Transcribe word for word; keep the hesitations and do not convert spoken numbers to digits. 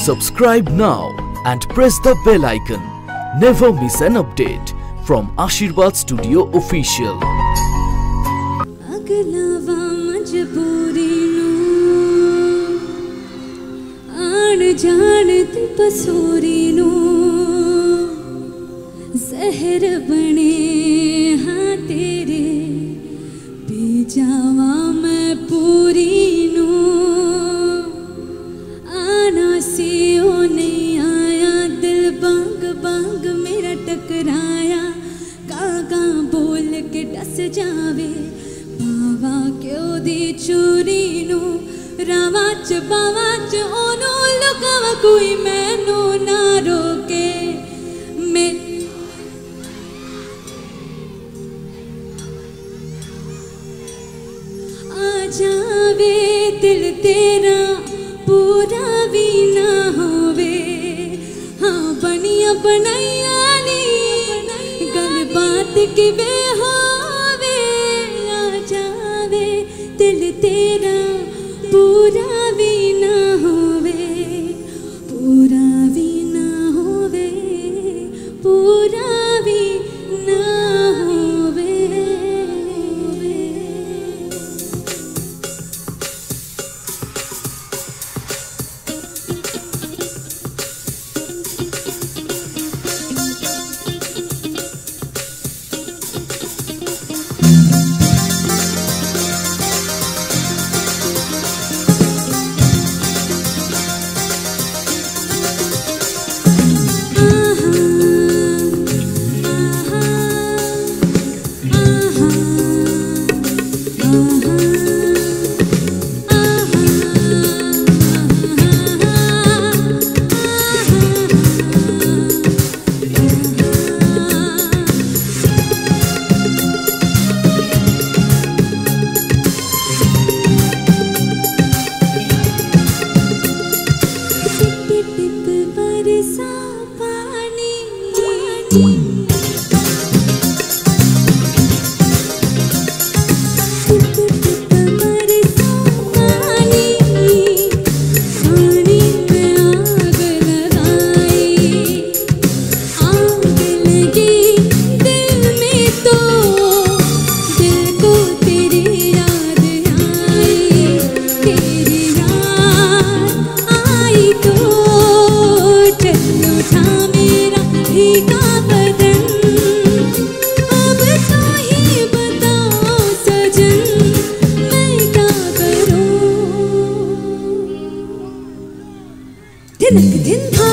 Subscribe now and press the bell icon. Never miss an update from Ashirwad Studio Official. अगलावा मजबूरी नू आन जान दी पसूरी नू जहर बने हाँ तेरे पी जावा मैं पूरी नू आना सी ओ नहीं आया दिल बांग बांग मेरा टकराया कागा बोल के डस जावे बावा क्यों दी चूरी नू रावा च बावा च ओनू लुकावा कोई मैनू ना रोके मैं आ जावे दिल तेरा पूरा भी ना होवे हाँ बनिया बनैया नी गल बात की वे होवे आ जावे दिल तेरा पूरा भी ना होवे पूरा भी ना होवे पूरा भी ना होवे दिन दिन